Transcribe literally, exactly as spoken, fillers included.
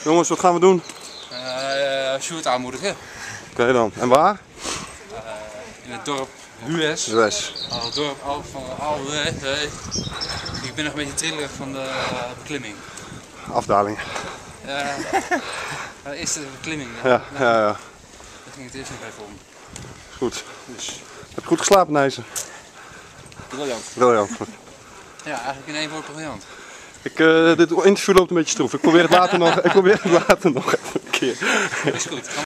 Jongens, wat gaan we doen? Uh, Sjoerd aanmoedigen. Oké okay, dan. En waar? Uh, in het dorp Hues. Hues. Al het dorp al van al. Hey, hey. Ik ben nog een beetje trillerig van de uh, beklimming. Afdaling. Ja. Uh, uh, eerste beklimming. Ja, ja, ja. ja. Daar ging het eerst nog even om. Goed. Dus. Heb je goed geslapen, Nijssen? Briljant. Briljant. Ja, eigenlijk in één woord briljant. Ik, uh, dit interview loopt een beetje stroef. Ik probeer het later nog, ik probeer het later nog even een keer. Dat is goed.